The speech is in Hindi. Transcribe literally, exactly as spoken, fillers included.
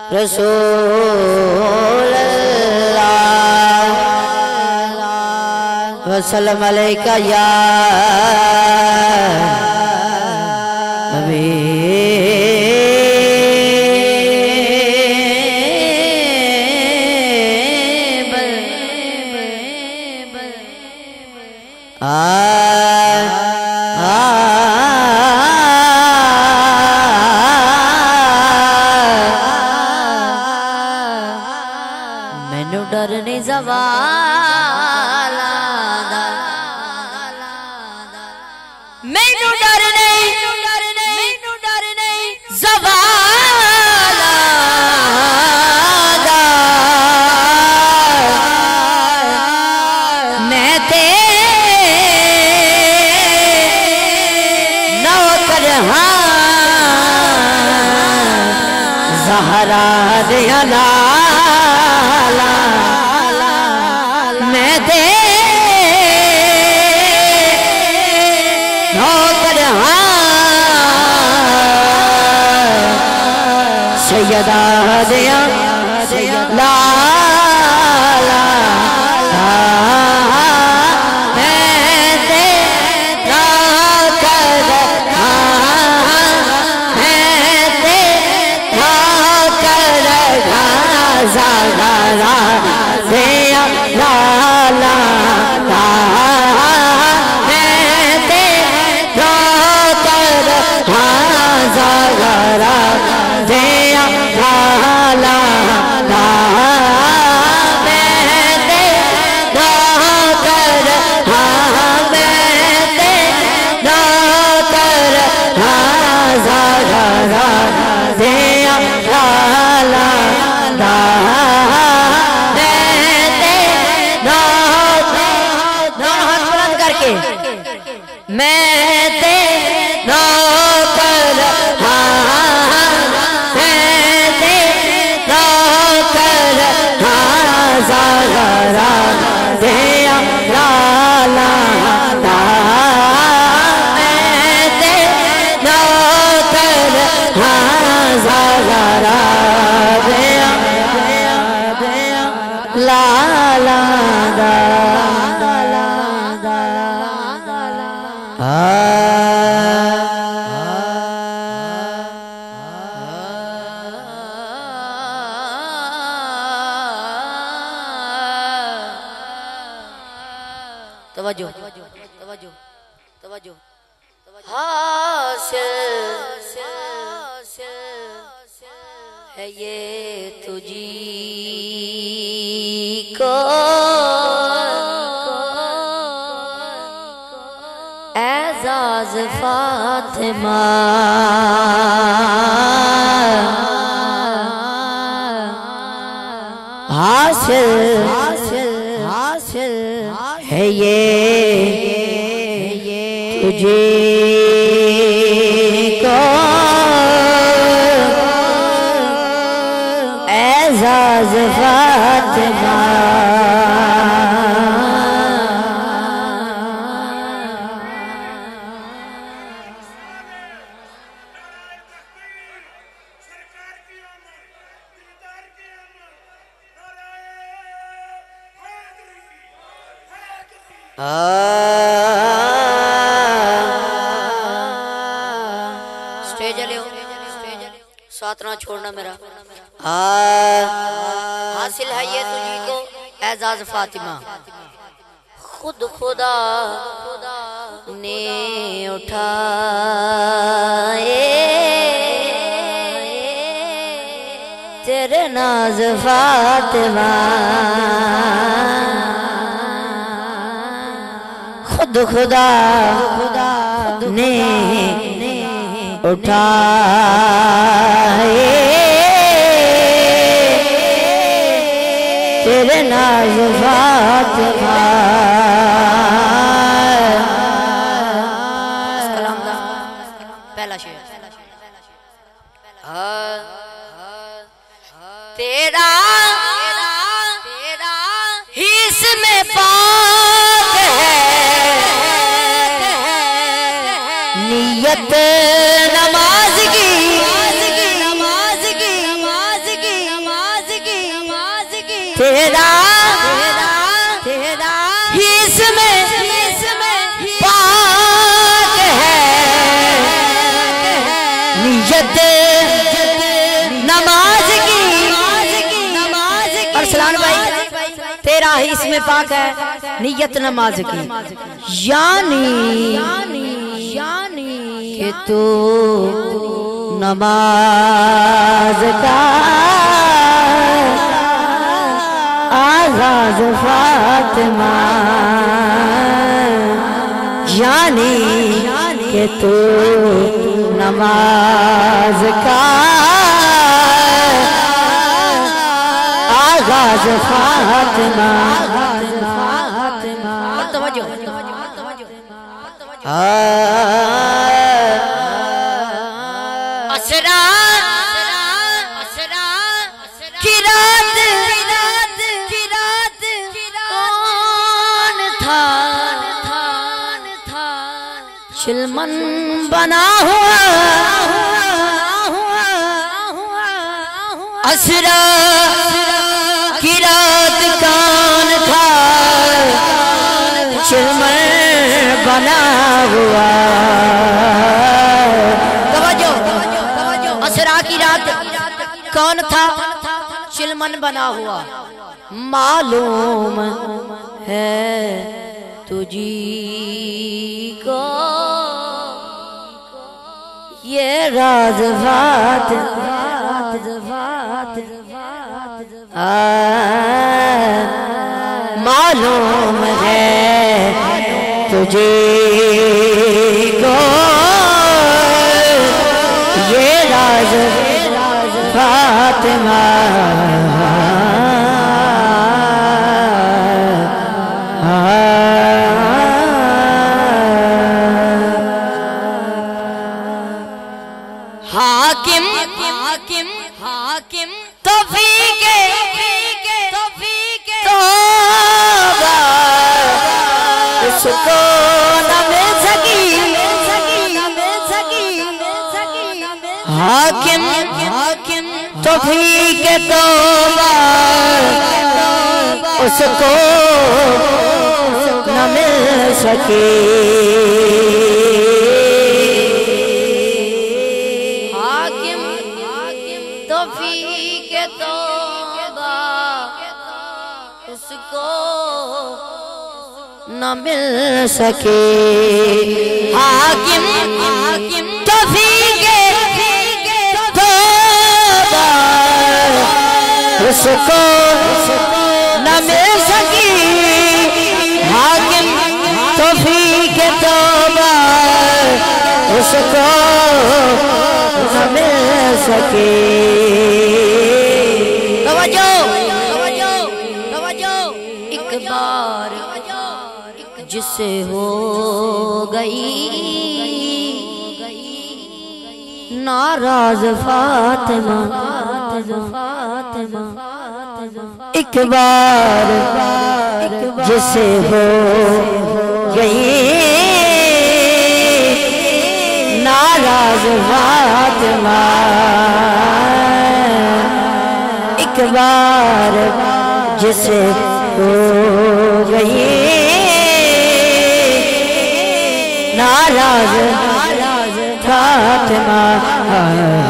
रसूल अल्लाह वसल्लम अलैका या नबी आ मैनू डर नहीं ज़वाला दा, मैनू डर नहीं मैनू डर नहीं ज़वाला दा, मैं ते नौकर हाँ ज़हरा दिया लाला, मैं दे नौकर हाँ सैयदा दिया लाला, मैं दे नौकर हाँ, मैं दे नौकर हाँ ज़हरा दिया लाला, मैं ते नौकर हाँ ज़हरा दिया लाला, मैं ते नौकर हाँ, मैं ते नौकर हाँ ज़हरा दिया लाला, मैं ते नौकर हाँ, मैं ते नौकर हाँ ज़हरा दिया लाला, मैं ते नौकर हाँ ज़हरा दिया लाला दा। तवज्जो तवज्जो तवज्जो हासिल है ये तुझी को एज़ाज़ फातिमा, हासिल हासिल है ये तुझे को एज़ाज़ फातिमा, स्टेज ले साथ ना छोड़ना मेरा। आ हासिल है ये तुझी को एज़ाज़ फातिमा, खुद खुदा ने उठाए तेरे नाज फातिमा, खुद खुदा ने उठाए तेरे नाज फातिमा, पहला शेर तेरा हिस्स में पाक है नियत नमाज की, नमाज की नमाज की नियत नमाज की। अरसलान भाई तेरा ही इसमें पाक है नियत नमाज की। यानी कि तू नमाज का आगाज फातिमा, यानी कि तू नमाज का आगाज फातिमा। असरा की रात कौन था चिलमन बना हुआ। असरा की रात कौन था चिलमन बना हुआ। तवज्जो असरा की रात कौन था चिलमन बना हुआ। मालूम है तुझी को ये राज बात मालूम है तुझे को ये राज फातिमा। हाकिम हाकिम हाकिम तौफीके तौफीके तौबा उसको न मिल सकी। हाकिम हाकिम तौफीके तौबा उसको न मिल सकी। उसको न मिल सके। हाकिम हाकिम तौफीके तौबा उसको न मिल सकी। हाकिम तौफीके तौबा उसको न मिल सके। बार जिसे हो गई नाराज फातिमा। एक बार जिसे हो गई नाराज फातिमा। एक बार जिसे हो गई नाराज फातिमा।